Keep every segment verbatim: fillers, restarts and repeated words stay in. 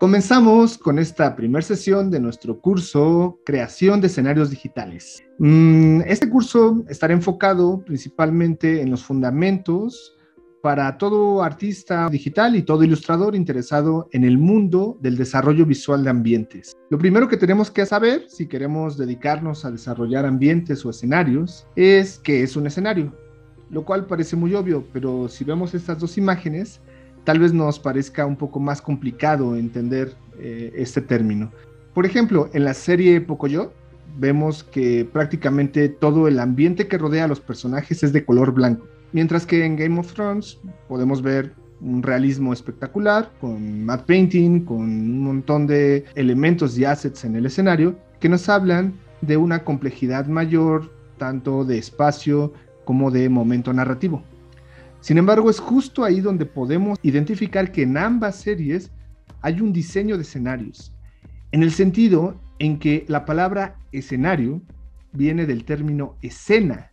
Comenzamos con esta primera sesión de nuestro curso Creación de Escenarios Digitales. Este curso estará enfocado principalmente en los fundamentos para todo artista digital y todo ilustrador interesado en el mundo del desarrollo visual de ambientes. Lo primero que tenemos que saber, si queremos dedicarnos a desarrollar ambientes o escenarios, es qué es un escenario, lo cual parece muy obvio, pero si vemos estas dos imágenes, tal vez nos parezca un poco más complicado entender eh, este término. Por ejemplo, en la serie Pocoyo, vemos que prácticamente todo el ambiente que rodea a los personajes es de color blanco, mientras que en Game of Thrones podemos ver un realismo espectacular, con matte painting, con un montón de elementos y assets en el escenario, que nos hablan de una complejidad mayor, tanto de espacio como de momento narrativo. Sin embargo, es justo ahí donde podemos identificar que en ambas series hay un diseño de escenarios, en el sentido en que la palabra escenario viene del término escena,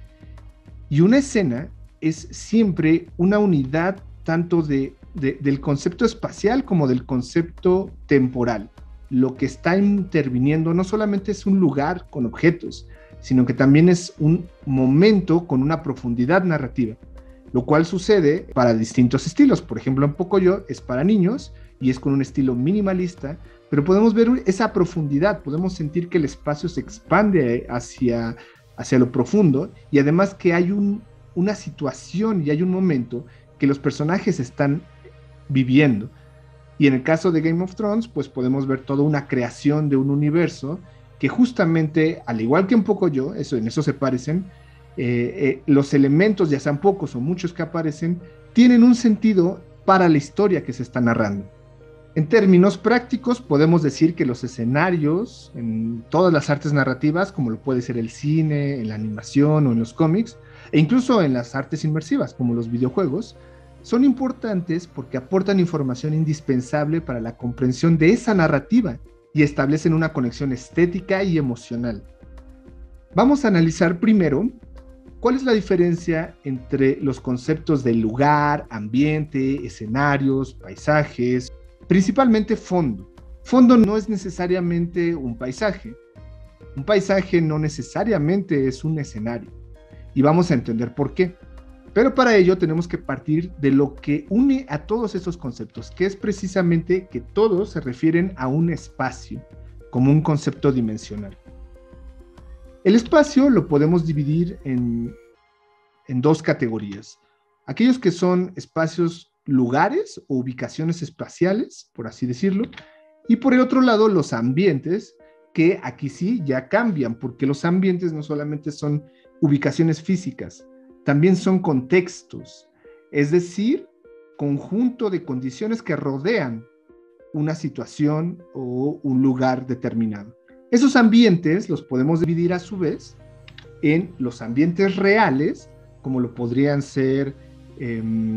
y una escena es siempre una unidad tanto de, de, del concepto espacial como del concepto temporal. Lo que está interviniendo no solamente es un lugar con objetos, sino que también es un momento con una profundidad narrativa, lo cual sucede para distintos estilos. Por ejemplo, en Pocoyo es para niños y es con un estilo minimalista, pero podemos ver esa profundidad, podemos sentir que el espacio se expande hacia, hacia lo profundo, y además que hay un, una situación y hay un momento que los personajes están viviendo. Y en el caso de Game of Thrones, pues podemos ver toda una creación de un universo que justamente, al igual que en Pocoyo, eso, en eso se parecen, Eh, eh, los elementos, ya sean pocos o muchos que aparecen, tienen un sentido para la historia que se está narrando. En términos prácticos, podemos decir que los escenarios en todas las artes narrativas, como lo puede ser el cine, en la animación o en los cómics, e incluso en las artes inmersivas, como los videojuegos, son importantes porque aportan información indispensable para la comprensión de esa narrativa y establecen una conexión estética y emocional. Vamos a analizar primero ¿cuál es la diferencia entre los conceptos de lugar, ambiente, escenarios, paisajes? Principalmente fondo. Fondo no es necesariamente un paisaje. Un paisaje no necesariamente es un escenario. Y vamos a entender por qué. Pero para ello tenemos que partir de lo que une a todos esos conceptos, que es precisamente que todos se refieren a un espacio, como un concepto dimensional. El espacio lo podemos dividir en, en dos categorías. Aquellos que son espacios, lugares o ubicaciones espaciales, por así decirlo, y por el otro lado los ambientes, que aquí sí ya cambian, porque los ambientes no solamente son ubicaciones físicas, también son contextos, es decir, conjunto de condiciones que rodean una situación o un lugar determinado. Esos ambientes los podemos dividir a su vez en los ambientes reales, como lo podrían ser, eh,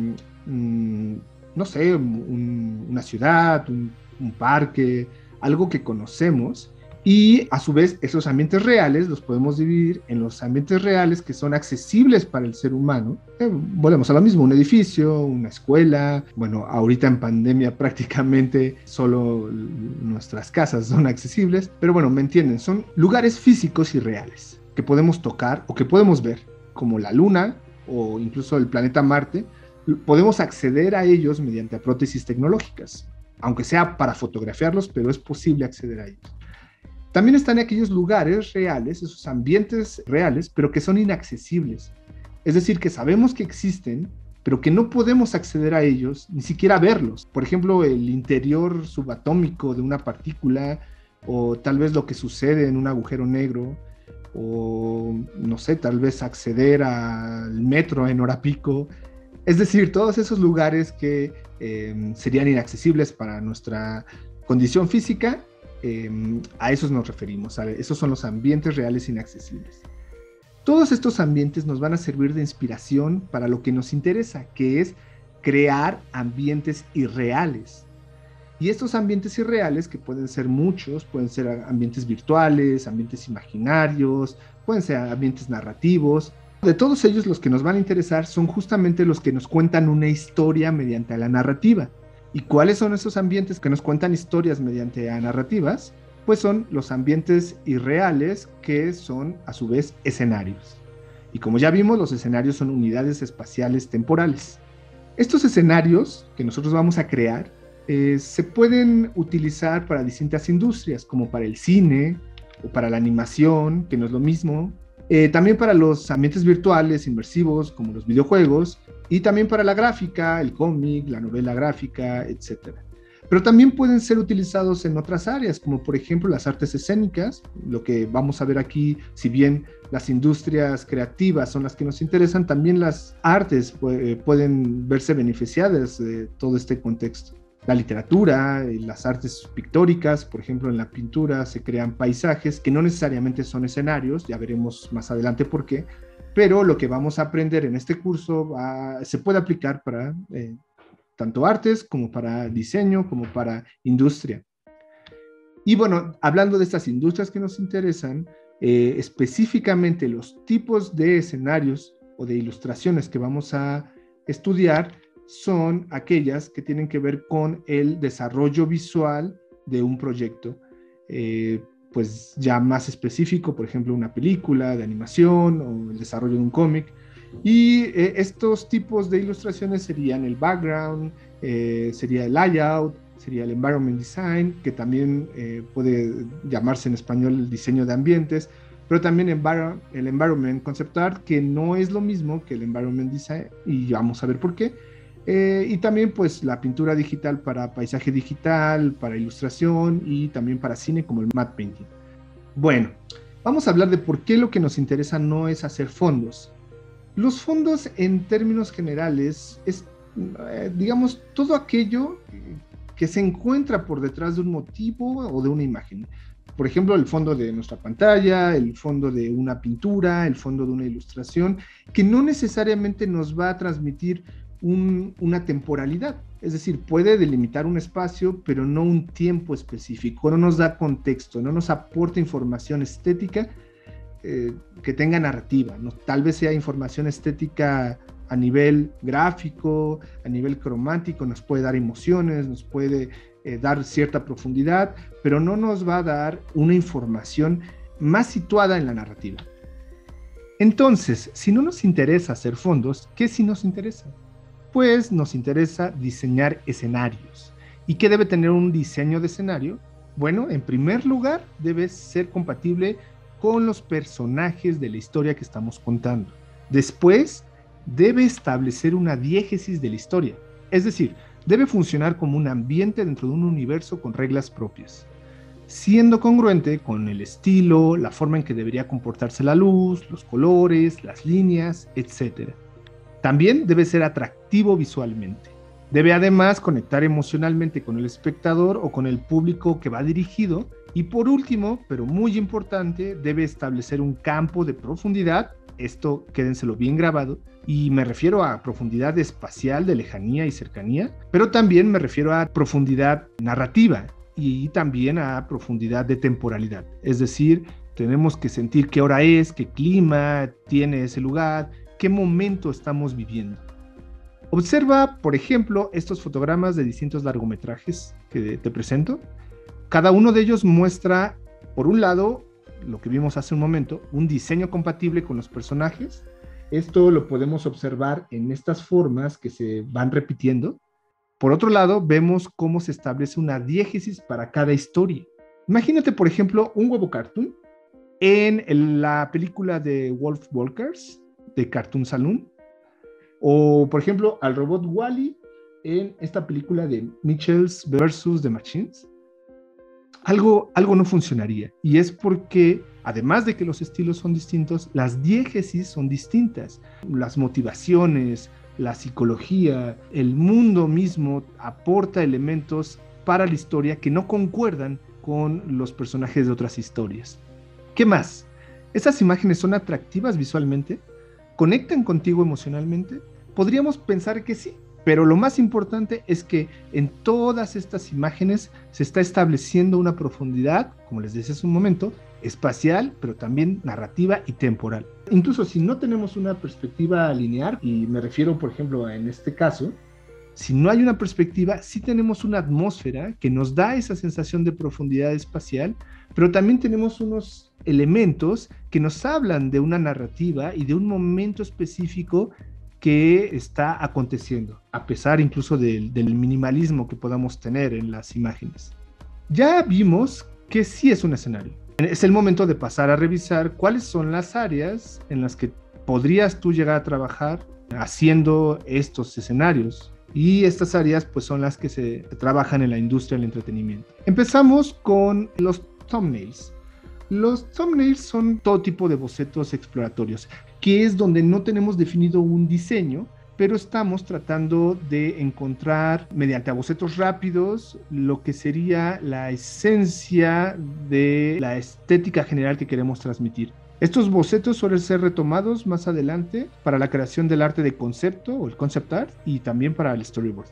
mm, no sé, un, una ciudad, un, un parque, algo que conocemos, y a su vez esos ambientes reales los podemos dividir en los ambientes reales que son accesibles para el ser humano. Eh, volvemos a lo mismo, un edificio, una escuela, bueno, ahorita en pandemia prácticamente solo nuestras casas son accesibles, pero bueno, me entienden, son lugares físicos y reales que podemos tocar o que podemos ver, como la Luna o incluso el planeta Marte. Podemos acceder a ellos mediante prótesis tecnológicas, aunque sea para fotografiarlos, pero es posible acceder a ellos. También están aquellos lugares reales, esos ambientes reales, pero que son inaccesibles. Es decir, que sabemos que existen, pero que no podemos acceder a ellos, ni siquiera verlos. Por ejemplo, el interior subatómico de una partícula, o tal vez lo que sucede en un agujero negro, o no sé, tal vez acceder al metro en hora pico. Es decir, todos esos lugares que eh, serían inaccesibles para nuestra condición física, Eh, a esos nos referimos, a esos son los ambientes reales inaccesibles. Todos estos ambientes nos van a servir de inspiración para lo que nos interesa, que es crear ambientes irreales. Y estos ambientes irreales, que pueden ser muchos, pueden ser ambientes virtuales, ambientes imaginarios, pueden ser ambientes narrativos. De todos ellos, los que nos van a interesar son justamente los que nos cuentan una historia mediante la narrativa. ¿Y cuáles son esos ambientes que nos cuentan historias mediante narrativas? Pues son los ambientes irreales, que son a su vez escenarios. Y como ya vimos, los escenarios son unidades espaciales temporales. Estos escenarios que nosotros vamos a crear eh, se pueden utilizar para distintas industrias, como para el cine o para la animación, que no es lo mismo. Eh, también para los ambientes virtuales inmersivos, como los videojuegos, y también para la gráfica, el cómic, la novela gráfica, etcétera. Pero también pueden ser utilizados en otras áreas, como por ejemplo las artes escénicas, lo que vamos a ver aquí. Si bien las industrias creativas son las que nos interesan, también las artes pu- pueden verse beneficiadas de todo este contexto. La literatura, las artes pictóricas, por ejemplo, en la pintura se crean paisajes que no necesariamente son escenarios, ya veremos más adelante por qué, pero lo que vamos a aprender en este curso va, se puede aplicar para eh, tanto artes como para diseño, como para industria. Y bueno, hablando de estas industrias que nos interesan, eh, específicamente los tipos de escenarios o de ilustraciones que vamos a estudiar son aquellas que tienen que ver con el desarrollo visual de un proyecto, eh, pues ya más específico, por ejemplo, una película de animación o el desarrollo de un cómic. Y eh, estos tipos de ilustraciones serían el background, eh, sería el layout, sería el environment design, que también eh, puede llamarse en español el diseño de ambientes, pero también envir el environment concept art, que no es lo mismo que el environment design, y vamos a ver por qué. Eh, y también pues la pintura digital para paisaje digital, para ilustración y también para cine, como el matte painting. Bueno, vamos a hablar de por qué lo que nos interesa no es hacer fondos. Los fondos, en términos generales, es, eh, digamos, todo aquello que se encuentra por detrás de un motivo o de una imagen. Por ejemplo, el fondo de nuestra pantalla, el fondo de una pintura, el fondo de una ilustración, que no necesariamente nos va a transmitir un, una temporalidad. Es decir, puede delimitar un espacio, pero no un tiempo específico, no nos da contexto, no nos aporta información estética eh, que tenga narrativa, ¿no? Tal vez sea información estética a nivel gráfico, a nivel cromático, nos puede dar emociones, nos puede eh, dar cierta profundidad, pero no nos va a dar una información más situada en la narrativa. Entonces, si no nos interesa hacer fondos, ¿qué sí nos interesa? Pues nos interesa diseñar escenarios. ¿Y qué debe tener un diseño de escenario? Bueno, en primer lugar, debe ser compatible con los personajes de la historia que estamos contando. Después, debe establecer una diégesis de la historia, es decir, debe funcionar como un ambiente dentro de un universo con reglas propias, siendo congruente con el estilo, la forma en que debería comportarse la luz, los colores, las líneas, etcétera. También debe ser atractivo visualmente. Debe además conectar emocionalmente con el espectador o con el público que va dirigido. Y por último, pero muy importante, debe establecer un campo de profundidad. Esto quédenselo bien grabado. Y me refiero a profundidad espacial, de lejanía y cercanía, pero también me refiero a profundidad narrativa y también a profundidad de temporalidad. Es decir, tenemos que sentir qué hora es, qué clima tiene ese lugar, qué momento estamos viviendo. Observa, por ejemplo, estos fotogramas de distintos largometrajes que te presento. Cada uno de ellos muestra, por un lado, lo que vimos hace un momento, un diseño compatible con los personajes. Esto lo podemos observar en estas formas que se van repitiendo. Por otro lado, vemos cómo se establece una diégesis para cada historia. Imagínate, por ejemplo, un huevo cartoon en la película de Wolf Walkers, de Cartoon Saloon, o, por ejemplo, al robot Wall-E en esta película de Mitchells versus The Machines. Algo, algo no funcionaría, y es porque, además de que los estilos son distintos, las diégesis son distintas. Las motivaciones, la psicología, el mundo mismo aporta elementos para la historia que no concuerdan con los personajes de otras historias. ¿Qué más? ¿Estas imágenes son atractivas visualmente? ¿Conectan contigo emocionalmente? Podríamos pensar que sí, pero lo más importante es que en todas estas imágenes se está estableciendo una profundidad, como les decía hace un momento, espacial, pero también narrativa y temporal. Incluso si no tenemos una perspectiva lineal, y me refiero, por ejemplo, en este caso, Si no hay una perspectiva, sí tenemos una atmósfera que nos da esa sensación de profundidad espacial, pero también tenemos unos elementos que nos hablan de una narrativa y de un momento específico que está aconteciendo, a pesar incluso del, del minimalismo que podamos tener en las imágenes. Ya vimos que sí es un escenario. Es el momento de pasar a revisar cuáles son las áreas en las que podrías tú llegar a trabajar haciendo estos escenarios. Y estas áreas pues son las que se trabajan en la industria del entretenimiento. Empezamos con los thumbnails. Los thumbnails son todo tipo de bocetos exploratorios, que es donde no tenemos definido un diseño, pero estamos tratando de encontrar mediante bocetos rápidos lo que sería la esencia de la estética general que queremos transmitir. Estos bocetos suelen ser retomados más adelante para la creación del arte de concepto o el concept art y también para el storyboard.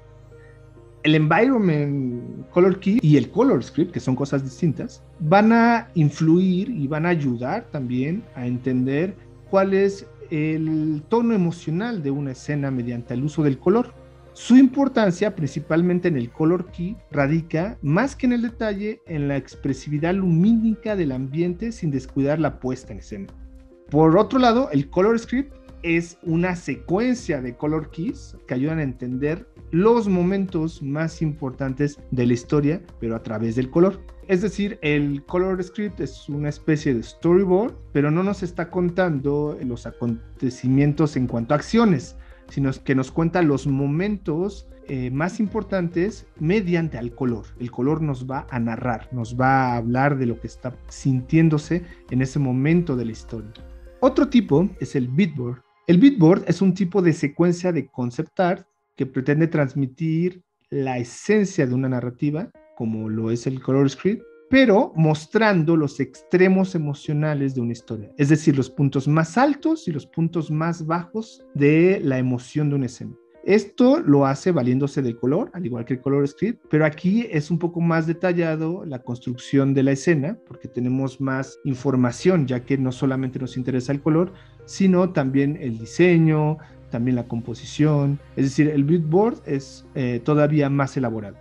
El environment color key y el color script, que son cosas distintas, van a influir y van a ayudar también a entender cuál es el tono emocional de una escena mediante el uso del color. Su importancia, principalmente en el color key, radica más que en el detalle en la expresividad lumínica del ambiente sin descuidar la puesta en escena. Por otro lado, el color script es una secuencia de color keys que ayudan a entender los momentos más importantes de la historia, pero a través del color. Es decir, el color script es una especie de storyboard, pero no nos está contando los acontecimientos en cuanto a acciones, sino que nos cuenta los momentos eh, más importantes mediante el color. El color nos va a narrar, nos va a hablar de lo que está sintiéndose en ese momento de la historia. Otro tipo es el beatboard. El beatboard es un tipo de secuencia de concept art que pretende transmitir la esencia de una narrativa, como lo es el color script, pero mostrando los extremos emocionales de una historia, es decir, los puntos más altos y los puntos más bajos de la emoción de una escena. Esto lo hace valiéndose del color, al igual que el color script, pero aquí es un poco más detallado la construcción de la escena, porque tenemos más información, ya que no solamente nos interesa el color, sino también el diseño, también la composición, es decir, el beatboard es eh, todavía más elaborado.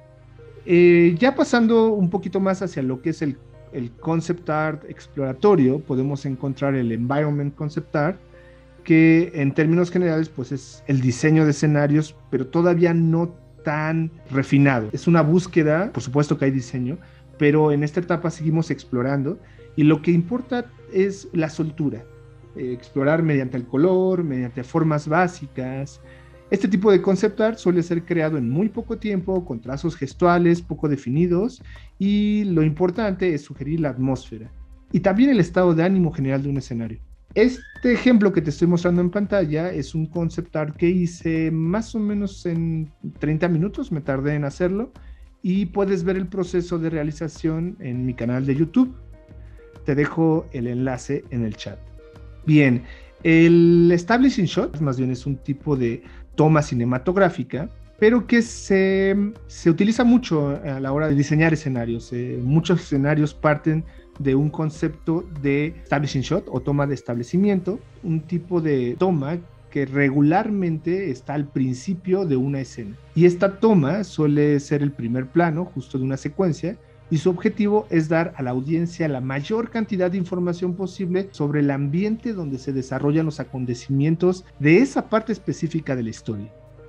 Eh, ya pasando un poquito más hacia lo que es el, el concept art exploratorio, podemos encontrar el environment concept art, que en términos generales pues es el diseño de escenarios, pero todavía no tan refinado. Es una búsqueda, por supuesto que hay diseño, pero en esta etapa seguimos explorando y lo que importa es la soltura, eh, explorar mediante el color, mediante formas básicas. Este tipo de concept art suele ser creado en muy poco tiempo, con trazos gestuales poco definidos, y lo importante es sugerir la atmósfera y también el estado de ánimo general de un escenario. Este ejemplo que te estoy mostrando en pantalla es un concept art que hice más o menos en treinta minutos, me tardé en hacerlo, y puedes ver el proceso de realización en mi canal de YouTube. Te dejo el enlace en el chat. Bien, el establishing shot más bien es un tipo de toma cinematográfica, pero que se, se utiliza mucho a la hora de diseñar escenarios. Eh, muchos escenarios parten de un concepto de establishing shot o toma de establecimiento, un tipo de toma que regularmente está al principio de una escena. Y esta toma suele ser el primer plano justo de una secuencia, y su objetivo es dar a la audiencia la mayor cantidad de información posible sobre el ambiente donde se desarrollan los acontecimientos de esa parte específica de la historia.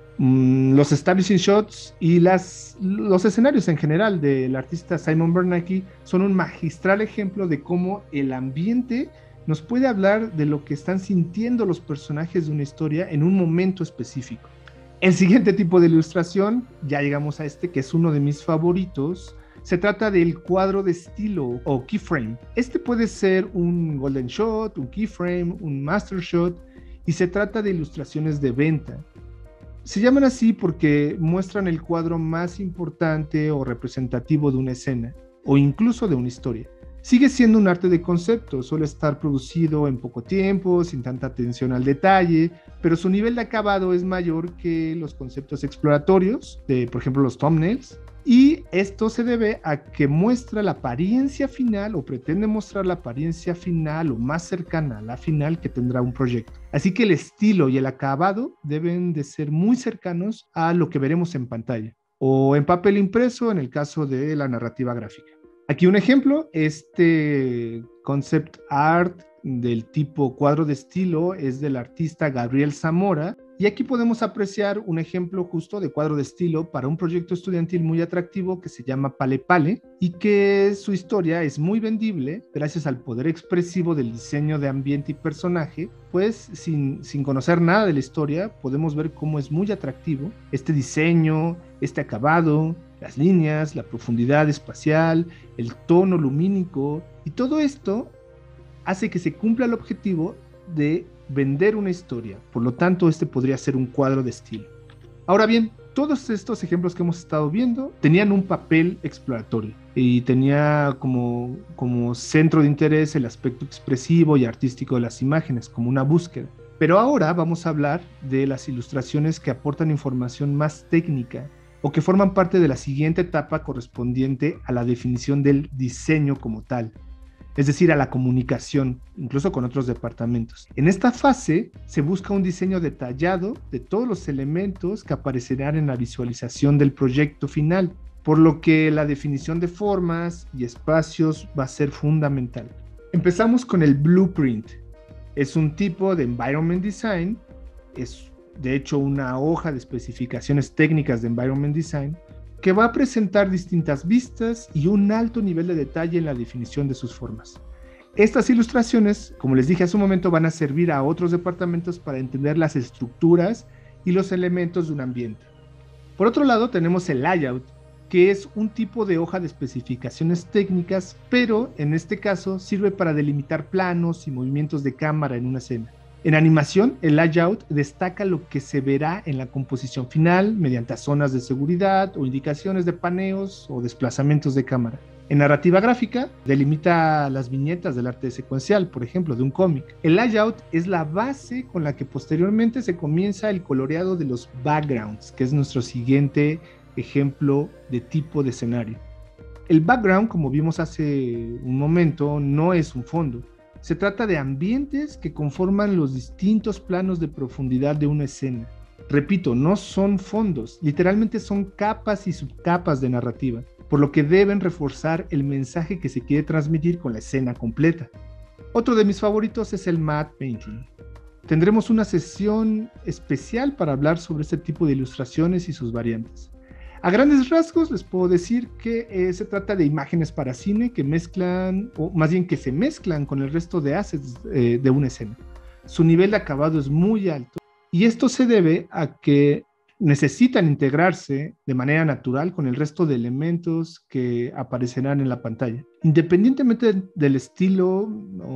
Mm, los establishing shots y las, los escenarios en general del artista Simon Bernanke son un magistral ejemplo de cómo el ambiente nos puede hablar de lo que están sintiendo los personajes de una historia en un momento específico. El siguiente tipo de ilustración, ya llegamos a este, que es uno de mis favoritos. Se trata del cuadro de estilo o keyframe. Este puede ser un golden shot, un keyframe, un master shot, y se trata de ilustraciones de venta. Se llaman así porque muestran el cuadro más importante o representativo de una escena, o incluso de una historia. Sigue siendo un arte de concepto, suele estar producido en poco tiempo, sin tanta atención al detalle, pero su nivel de acabado es mayor que los conceptos exploratorios, de, por ejemplo, los thumbnails. Y esto se debe a que muestra la apariencia final o pretende mostrar la apariencia final o más cercana a la final que tendrá un proyecto. Así que el estilo y el acabado deben de ser muy cercanos a lo que veremos en pantalla o en papel impreso en el caso de la narrativa gráfica. Aquí un ejemplo, este concept art del tipo cuadro de estilo es del artista Gabriel Zamora, y aquí podemos apreciar un ejemplo justo de cuadro de estilo para un proyecto estudiantil muy atractivo que se llama Pale Pale y que su historia es muy vendible gracias al poder expresivo del diseño de ambiente y personaje, pues sin, sin conocer nada de la historia podemos ver cómo es muy atractivo este diseño, este acabado, las líneas, la profundidad espacial, el tono lumínico, y todo esto hace que se cumpla el objetivo de vender una historia. Por lo tanto, este podría ser un cuadro de estilo. Ahora bien, todos estos ejemplos que hemos estado viendo tenían un papel exploratorio y tenía como, como centro de interés el aspecto expresivo y artístico de las imágenes, como una búsqueda. Pero ahora vamos a hablar de las ilustraciones que aportan información más técnica o que forman parte de la siguiente etapa correspondiente a la definición del diseño como tal, es decir, a la comunicación, incluso con otros departamentos. En esta fase se busca un diseño detallado de todos los elementos que aparecerán en la visualización del proyecto final, por lo que la definición de formas y espacios va a ser fundamental. Empezamos con el blueprint. Es un tipo de environment design, es de hecho una hoja de especificaciones técnicas de environment design, que va a presentar distintas vistas y un alto nivel de detalle en la definición de sus formas. Estas ilustraciones, como les dije hace un momento, van a servir a otros departamentos para entender las estructuras y los elementos de un ambiente. Por otro lado, tenemos el layout, que es un tipo de hoja de especificaciones técnicas, pero en este caso sirve para delimitar planos y movimientos de cámara en una escena. En animación, el layout destaca lo que se verá en la composición final mediante zonas de seguridad o indicaciones de paneos o desplazamientos de cámara. En narrativa gráfica, delimita las viñetas del arte secuencial, por ejemplo, de un cómic. El layout es la base con la que posteriormente se comienza el coloreado de los backgrounds, que es nuestro siguiente ejemplo de tipo de escenario. El background, como vimos hace un momento, no es un fondo. Se trata de ambientes que conforman los distintos planos de profundidad de una escena. Repito, no son fondos, literalmente son capas y subcapas de narrativa, por lo que deben reforzar el mensaje que se quiere transmitir con la escena completa. Otro de mis favoritos es el matte painting. Tendremos una sesión especial para hablar sobre este tipo de ilustraciones y sus variantes. A grandes rasgos les puedo decir que eh, se trata de imágenes para cine que mezclan, o más bien que se mezclan con el resto de assets eh, de una escena. Su nivel de acabado es muy alto y esto se debe a que necesitan integrarse de manera natural con el resto de elementos que aparecerán en la pantalla. Independientemente del estilo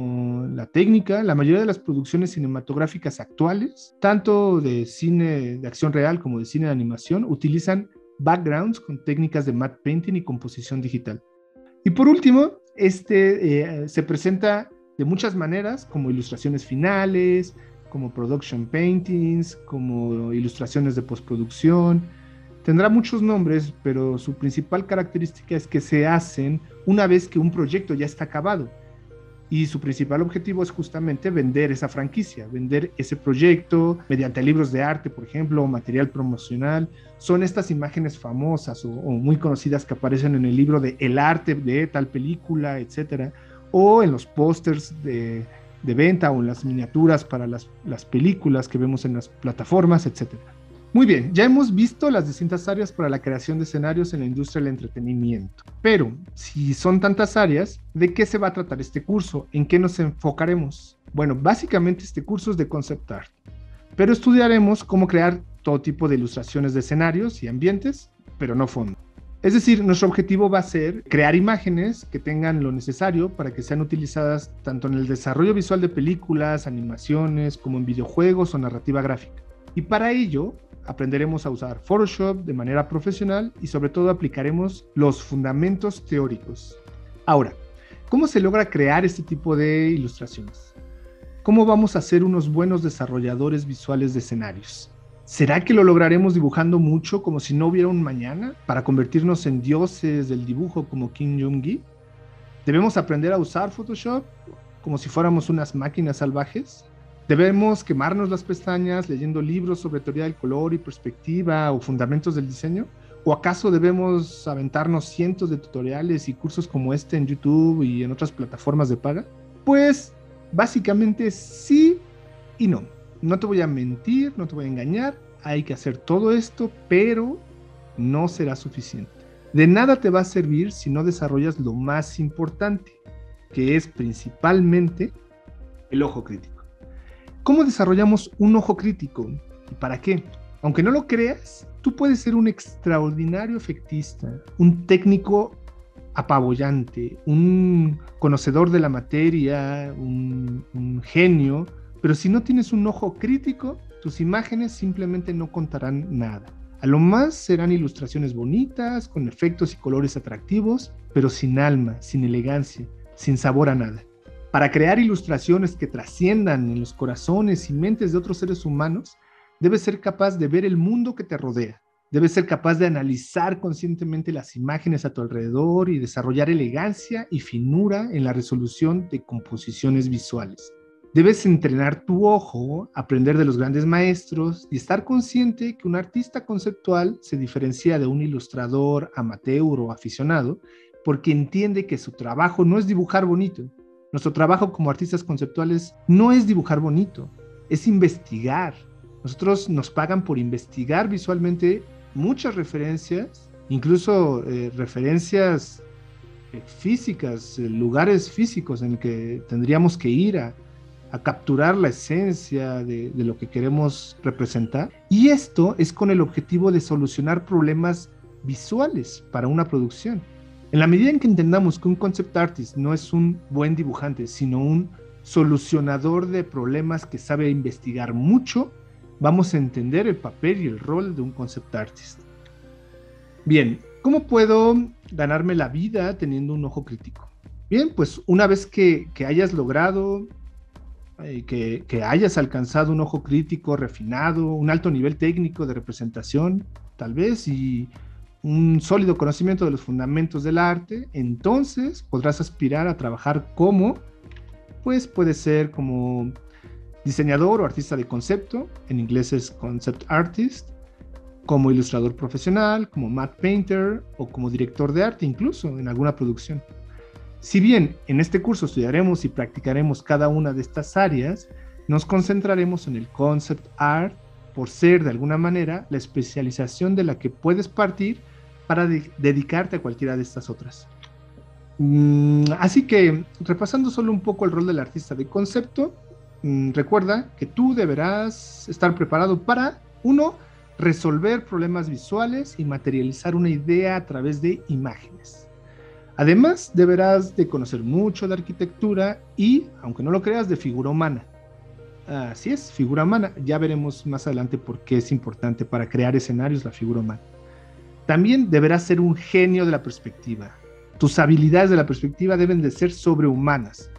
o la técnica, la mayoría de las producciones cinematográficas actuales, tanto de cine de acción real como de cine de animación, utilizan backgrounds con técnicas de matte painting y composición digital. Y por último, este eh, se presenta de muchas maneras, como ilustraciones finales, como production paintings, como ilustraciones de postproducción. Tendrá muchos nombres, pero su principal característica es que se hacen una vez que un proyecto ya está acabado. Y su principal objetivo es justamente vender esa franquicia, vender ese proyecto mediante libros de arte, por ejemplo, o material promocional. Son estas imágenes famosas o, o muy conocidas que aparecen en el libro de El arte de tal película, etcétera, o en los pósters de, de venta o en las miniaturas para las, las películas que vemos en las plataformas, etcétera. Muy bien, ya hemos visto las distintas áreas para la creación de escenarios en la industria del entretenimiento. Pero, si son tantas áreas, ¿de qué se va a tratar este curso? ¿En qué nos enfocaremos? Bueno, básicamente este curso es de concept art, pero estudiaremos cómo crear todo tipo de ilustraciones de escenarios y ambientes, pero no fondo. Es decir, nuestro objetivo va a ser crear imágenes que tengan lo necesario para que sean utilizadas tanto en el desarrollo visual de películas, animaciones, como en videojuegos o narrativa gráfica. Y para ello, aprenderemos a usar Photoshop de manera profesional y sobre todo aplicaremos los fundamentos teóricos. Ahora, ¿cómo se logra crear este tipo de ilustraciones? ¿Cómo vamos a ser unos buenos desarrolladores visuales de escenarios? ¿Será que lo lograremos dibujando mucho como si no hubiera un mañana para convertirnos en dioses del dibujo como Kim Jong-gi? ¿Debemos aprender a usar Photoshop como si fuéramos unas máquinas salvajes? ¿Debemos quemarnos las pestañas leyendo libros sobre teoría del color y perspectiva o fundamentos del diseño? ¿O acaso debemos aventarnos cientos de tutoriales y cursos como este en YouTube y en otras plataformas de paga? Pues básicamente sí y no. No te voy a mentir, no te voy a engañar. Hay que hacer todo esto, pero no será suficiente. De nada te va a servir si no desarrollas lo más importante, que es principalmente el ojo crítico. ¿Cómo desarrollamos un ojo crítico? ¿Y para qué? Aunque no lo creas, tú puedes ser un extraordinario efectista, un técnico apabullante, un conocedor de la materia, un, un genio, pero si no tienes un ojo crítico, tus imágenes simplemente no contarán nada. A lo más serán ilustraciones bonitas, con efectos y colores atractivos, pero sin alma, sin elegancia, sin sabor a nada. Para crear ilustraciones que trasciendan en los corazones y mentes de otros seres humanos, debes ser capaz de ver el mundo que te rodea. Debes ser capaz de analizar conscientemente las imágenes a tu alrededor y desarrollar elegancia y finura en la resolución de composiciones visuales. Debes entrenar tu ojo, aprender de los grandes maestros y estar consciente que un artista conceptual se diferencia de un ilustrador amateur o aficionado porque entiende que su trabajo no es dibujar bonito. Nuestro trabajo como artistas conceptuales no es dibujar bonito, es investigar. Nosotros nos pagan por investigar visualmente muchas referencias, incluso eh, referencias eh, físicas, eh, lugares físicos en que tendríamos que ir a, a capturar la esencia de, de lo que queremos representar. Y esto es con el objetivo de solucionar problemas visuales para una producción. En la medida en que entendamos que un concept artist no es un buen dibujante, sino un solucionador de problemas que sabe investigar mucho, vamos a entender el papel y el rol de un concept artist. Bien, ¿cómo puedo ganarme la vida teniendo un ojo crítico? Bien, pues una vez que, que hayas logrado, eh, que, que hayas alcanzado un ojo crítico refinado, un alto nivel técnico de representación, tal vez, y un sólido conocimiento de los fundamentos del arte, entonces podrás aspirar a trabajar como, pues puede ser como diseñador o artista de concepto, en inglés es concept artist, como ilustrador profesional, como matte painter o como director de arte incluso en alguna producción. Si bien en este curso estudiaremos y practicaremos cada una de estas áreas, nos concentraremos en el concept art por ser de alguna manera la especialización de la que puedes partir para de dedicarte a cualquiera de estas otras. Mm, así que, repasando solo un poco el rol del artista de concepto, mm, recuerda que tú deberás estar preparado para, uno, resolver problemas visuales y materializar una idea a través de imágenes. Además, deberás de conocer mucho de arquitectura y, aunque no lo creas, de figura humana. Así es, figura humana. Ya veremos más adelante por qué es importante para crear escenarios la figura humana. También deberás ser un genio de la perspectiva. Tus habilidades de la perspectiva deben de ser sobrehumanas.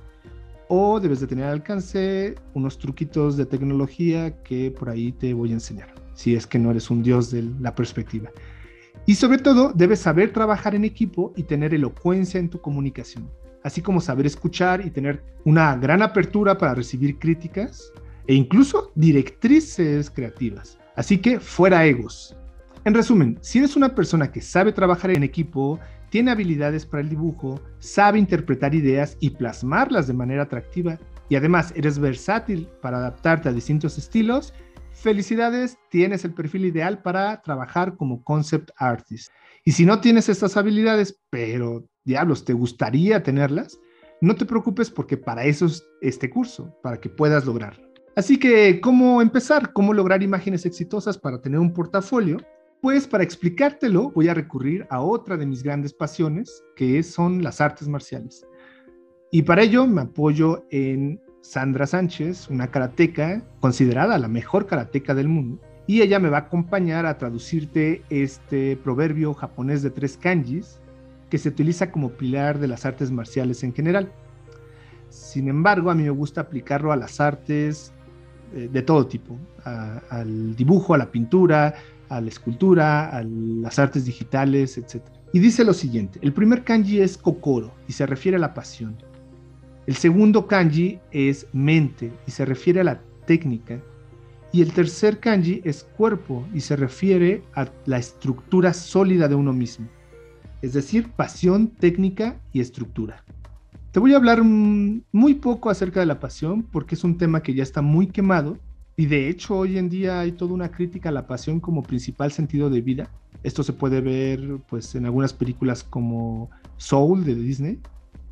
O debes de tener al alcance unos truquitos de tecnología que por ahí te voy a enseñar, si es que no eres un dios de la perspectiva. Y sobre todo, debes saber trabajar en equipo y tener elocuencia en tu comunicación, así como saber escuchar y tener una gran apertura para recibir críticas e incluso directrices creativas. Así que fuera egos. En resumen, si eres una persona que sabe trabajar en equipo, tiene habilidades para el dibujo, sabe interpretar ideas y plasmarlas de manera atractiva, y además eres versátil para adaptarte a distintos estilos, felicidades, tienes el perfil ideal para trabajar como concept artist. Y si no tienes estas habilidades, pero diablos, ¿te gustaría tenerlas? No te preocupes porque para eso es este curso, para que puedas lograrlo. Así que, ¿cómo empezar? ¿Cómo lograr imágenes exitosas para tener un portafolio? Pues para explicártelo voy a recurrir a otra de mis grandes pasiones, que son las artes marciales. Y para ello me apoyo en Sandra Sánchez, una karateca considerada la mejor karateca del mundo, y ella me va a acompañar a traducirte este proverbio japonés de tres kanjis que se utiliza como pilar de las artes marciales en general. Sin embargo, a mí me gusta aplicarlo a las artes eh, de todo tipo, a, al dibujo, a la pintura, a la escultura, a las artes digitales, etcétera. Y dice lo siguiente: el primer kanji es kokoro y se refiere a la pasión. El segundo kanji es mente y se refiere a la técnica. Y el tercer kanji es cuerpo y se refiere a la estructura sólida de uno mismo. Es decir, pasión, técnica y estructura. Te voy a hablar muy poco acerca de la pasión porque es un tema que ya está muy quemado y de hecho hoy en día hay toda una crítica a la pasión como principal sentido de vida. Esto se puede ver pues en algunas películas como Soul de Disney.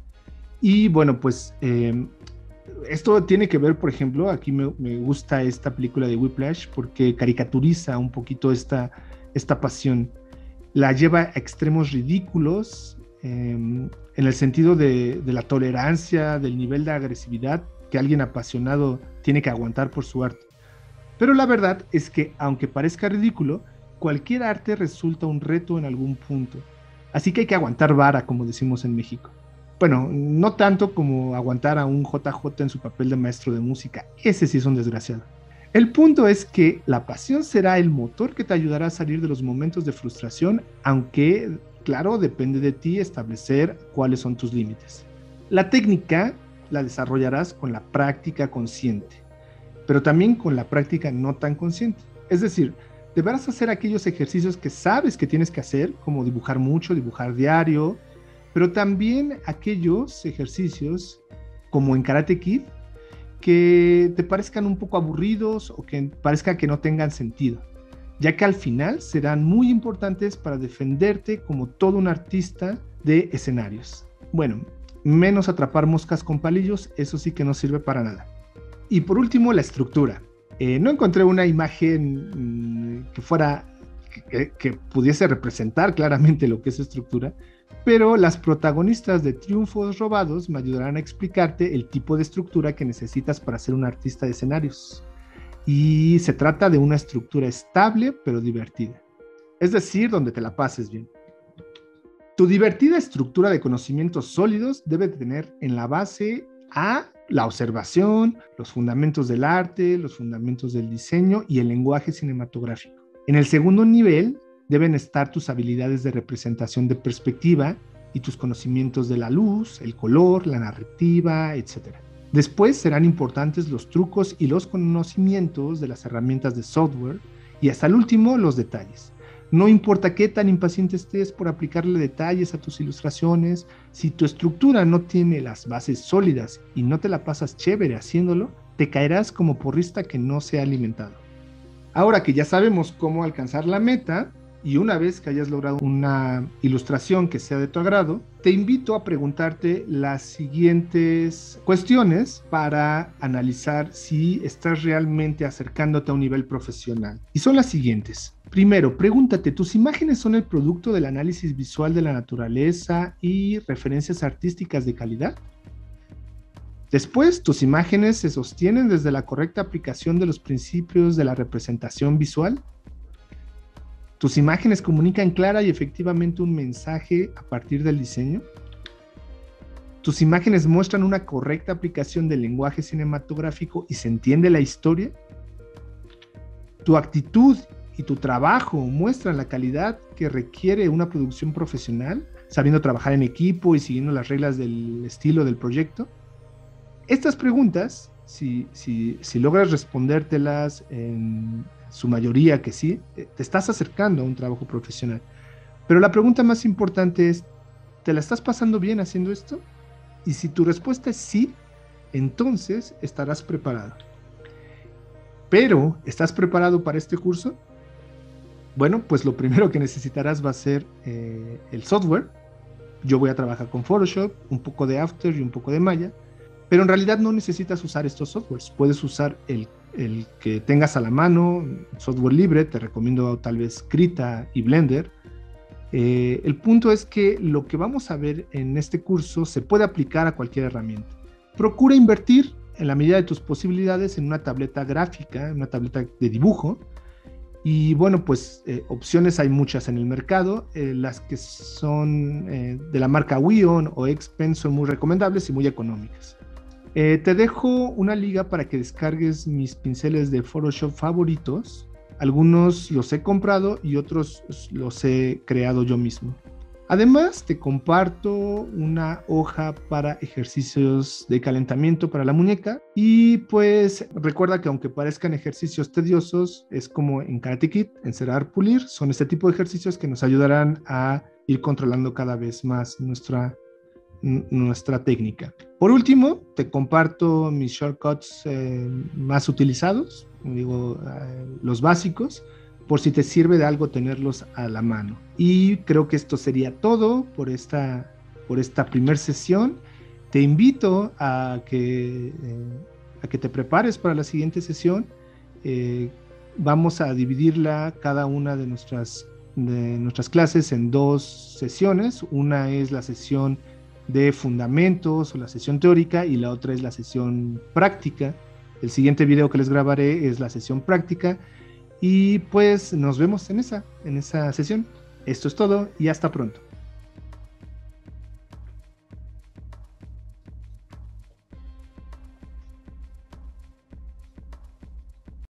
Y bueno, pues eh, esto tiene que ver, por ejemplo, aquí me, me gusta esta película de Whiplash porque caricaturiza un poquito esta, esta pasión. La lleva a extremos ridículos, eh, en el sentido de, de la tolerancia, del nivel de agresividad que alguien apasionado tiene que aguantar por su arte. Pero la verdad es que, aunque parezca ridículo, cualquier arte resulta un reto en algún punto. Así que hay que aguantar vara, como decimos en México. Bueno, no tanto como aguantar a un J J en su papel de maestro de música. Ese sí es un desgraciado. El punto es que la pasión será el motor que te ayudará a salir de los momentos de frustración, aunque, claro, depende de ti establecer cuáles son tus límites. La técnica la desarrollarás con la práctica consciente, pero también con la práctica no tan consciente. Es decir, deberás hacer aquellos ejercicios que sabes que tienes que hacer, como dibujar mucho, dibujar diario, pero también aquellos ejercicios, como en Karate Kid, que te parezcan un poco aburridos o que parezca que no tengan sentido, ya que al final serán muy importantes para defenderte como todo un artista de escenarios. Bueno, menos atrapar moscas con palillos, eso sí que no sirve para nada. Y por último, la estructura. Eh, no encontré una imagen mmm, que fuera, que, que pudiese representar claramente lo que es estructura, pero las protagonistas de Triunfos Robados me ayudarán a explicarte el tipo de estructura que necesitas para ser un artista de escenarios. Y se trata de una estructura estable pero divertida. Es decir, donde te la pases bien. Tu divertida estructura de conocimientos sólidos debe tener en la base a la observación, los fundamentos del arte, los fundamentos del diseño y el lenguaje cinematográfico. En el segundo nivel deben estar tus habilidades de representación de perspectiva y tus conocimientos de la luz, el color, la narrativa, etcétera. Después serán importantes los trucos y los conocimientos de las herramientas de software y hasta el último los detalles. No importa qué tan impaciente estés por aplicarle detalles a tus ilustraciones, si tu estructura no tiene las bases sólidas y no te la pasas chévere haciéndolo, te caerás como porrista que no se ha alimentado. Ahora que ya sabemos cómo alcanzar la meta, y una vez que hayas logrado una ilustración que sea de tu agrado, te invito a preguntarte las siguientes cuestiones para analizar si estás realmente acercándote a un nivel profesional. Y son las siguientes. Primero, pregúntate, ¿tus imágenes son el producto del análisis visual de la naturaleza y referencias artísticas de calidad? Después, ¿tus imágenes se sostienen desde la correcta aplicación de los principios de la representación visual? ¿Tus imágenes comunican clara y efectivamente un mensaje a partir del diseño? ¿Tus imágenes muestran una correcta aplicación del lenguaje cinematográfico y se entiende la historia? ¿Tu actitud y tu trabajo muestran la calidad que requiere una producción profesional, sabiendo trabajar en equipo y siguiendo las reglas del estilo del proyecto? Estas preguntas, si, si, si logras respondértelas en su mayoría que sí, te estás acercando a un trabajo profesional. Pero la pregunta más importante es, ¿te la estás pasando bien haciendo esto? Y si tu respuesta es sí, entonces estarás preparado. Pero, ¿estás preparado para este curso? Bueno, pues lo primero que necesitarás va a ser eh, el software. Yo voy a trabajar con Photoshop, un poco de After y un poco de Maya, pero en realidad no necesitas usar estos softwares. Puedes usar el, el que tengas a la mano, software libre. Te recomiendo tal vez Krita y Blender. Eh, el punto es que lo que vamos a ver en este curso se puede aplicar a cualquier herramienta. Procura invertir en la medida de tus posibilidades en una tableta gráfica, una tableta de dibujo. Y bueno, pues eh, opciones hay muchas en el mercado. Eh, las que son eh, de la marca Wion o X Pen son muy recomendables y muy económicas. Eh, te dejo una liga para que descargues mis pinceles de Photoshop favoritos. Algunos los he comprado y otros los he creado yo mismo. Además, te comparto una hoja para ejercicios de calentamiento para la muñeca. Y pues recuerda que aunque parezcan ejercicios tediosos, es como en Karate Kid, encerrar, pulir. Son este tipo de ejercicios que nos ayudarán a ir controlando cada vez más nuestra, nuestra técnica. Por último, te comparto mis shortcuts eh, más utilizados, digo, eh, los básicos, por si te sirve de algo tenerlos a la mano. Y creo que esto sería todo por esta, por esta primera sesión. Te invito a que, eh, a que te prepares para la siguiente sesión. Eh, vamos a dividirla cada una de nuestras, de nuestras clases en dos sesiones. Una es la sesión de fundamentos o la sesión teórica y la otra es la sesión práctica. El siguiente video que les grabaré es la sesión práctica. Y pues nos vemos en esa, en esa sesión. Esto es todo y hasta pronto.